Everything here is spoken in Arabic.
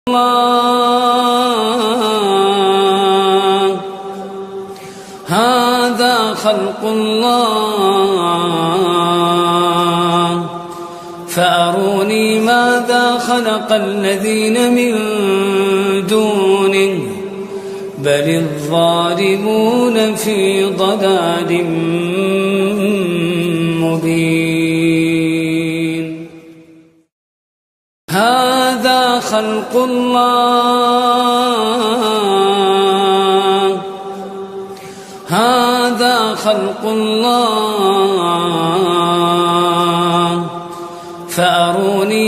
الله هذا خلق الله فأروني ماذا خلق الذين من دونه بل الظالمون في ضلال مبين هذا خلق الله هذا خلق الله فأروني